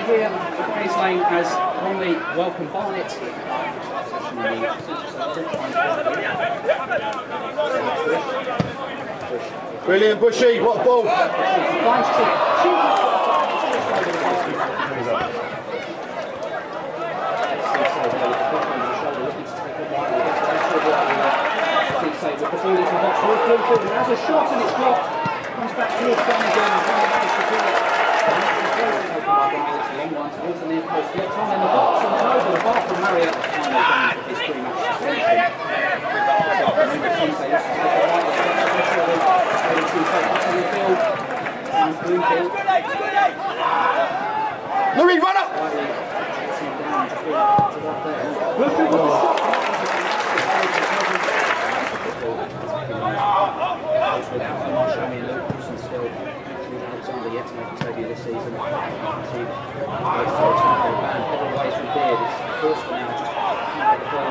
here at Hayes Lane as Bromley welcome Barnet. Brilliant, Bushy, what a ball! Has a shot and it's blocked. Comes back towards John again. Long one towards the near post. Gets on in the box and then over the bar from Marriott. Finally done with his 3 match suspension. Louis, run up! Without Shami Lucas and still Alexander yet to make his debut this season. Ban heavy away from Beard. It's forced now just to get the ball.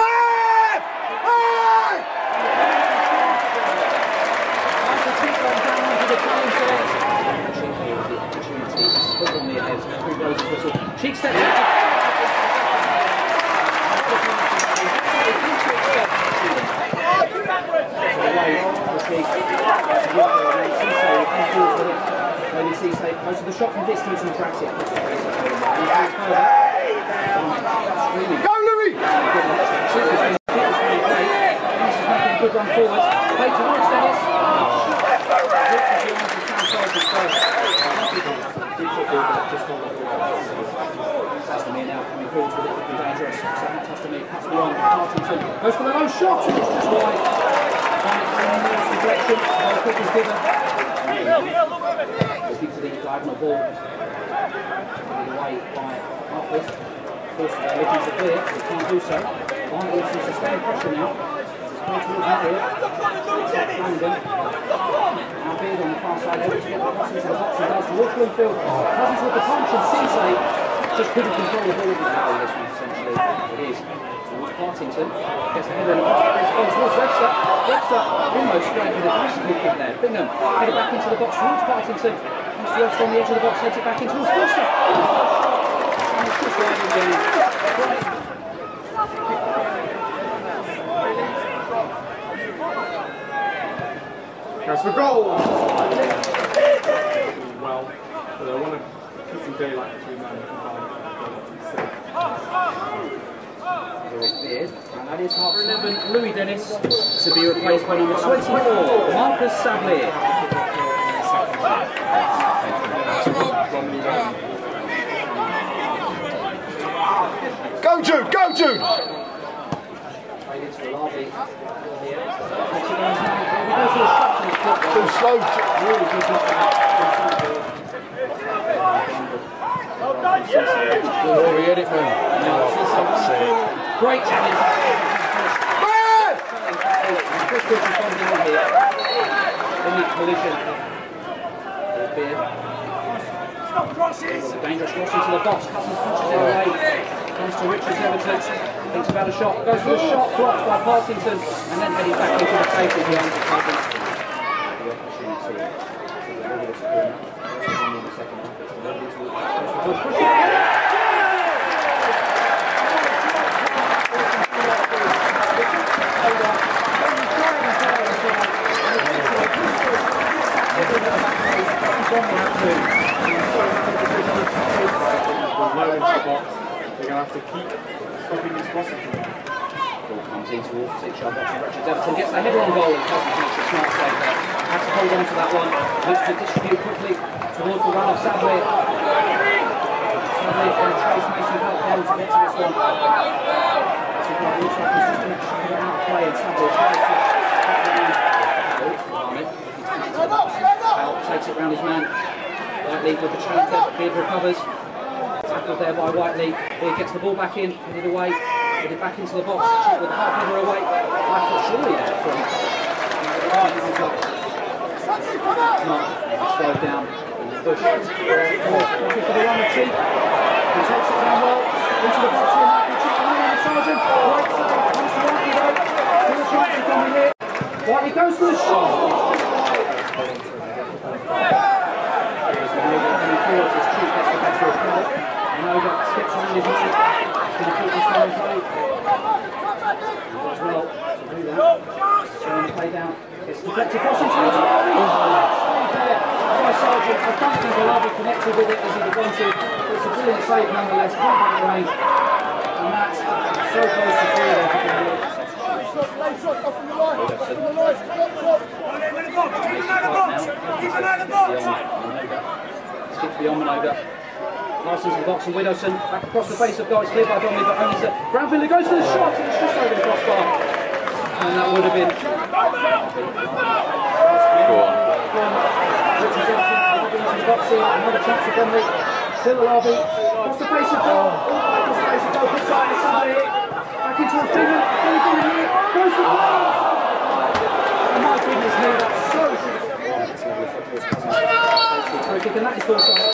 Cheek steps most of the shot from distance and tracks it. Go, Louis! Good run forward. Play towards Dennis. Tastamir now coming forward with it, looking dangerous. Tastamir cuts the one. Partington goes for the low shot and it's just wide. Deflection. Well, quick and given. Looking for the diagonal ball. Putting away by Harford. Of course, they're looking to clear, but can't do so. Barnet with some sustained pressure now. Play towards Marriott. Flanagan. Now Beard on the far side, able to get the cross into the box and does towards Bloomfield. Cousins with the punch and Cisse just couldn't control the ball with the power this one, essentially. It is. Towards Partington. Gets the header in the box. Towards Webster. Webster almost straight for the nice good kick there. Bingham headed back into the box towards Partington. Comes to Webster on the edge of the box, heads it back in towards Foster. And it's just right again. Goes for goal! Well, but I want to put some daylight between them and Beard, and that is half 11, Louis Dennis, to be replaced by number 24, Marcus Sablir. Go, Jude! Go, Jude! Too slow. Oh, he hit it, man. Great challenge. Collision. Beard. A dangerous cross into the box. Cousins punches it away. Comes to Richards Everton. Thinks about a shot. Goes for a shot. Blocked by Partington. And then heading back into the safety behind the Cousins. The opportunity. They're going to have to keep stopping these crosses. Ball comes in towards 6-yard box and Richards Everton gets the header on goal and Cousins makes a smart save there. Has to hold on to that one. Looks to distribute quickly towards the run of Sablir. Sablir and Chase Mason help down to get to this one. So it looks like he's just going to chuck it out of play and Sablir tries to takes it round his man. Whiteley with the chanter. Beard recovers. Tackled there by Whiteley. Beard gets the ball back in, headed away, headed back into the box. Check with the half header away. I thought surely there from slowed down. Bush. Looking for the run of Cheek. He takes it down well. Into the box here. Michael Sergeant. Great save. Comes to Whiteley though. Still trying to come in here. Whiteley goes for the shot. Cheek gets the better of difficulty with it as he would want to. It's a brilliant save nonetheless, quite out of range. And that's so close to through there for Bromley. Skips beyond Minoga. Parsons in the box and Widowson back across the face of goal. It's cleared by Bromley, but only to Brownfield, who goes for the shot. It's just over the crossbar. And that would have been. Go on. Another chance for Bromley. Still a lobby. Across the face of goal. Across the face of goal. Good side. Somebody back into a finger. Goes for goal. Oh my goodness me, that's so. Free kick, and that is full time.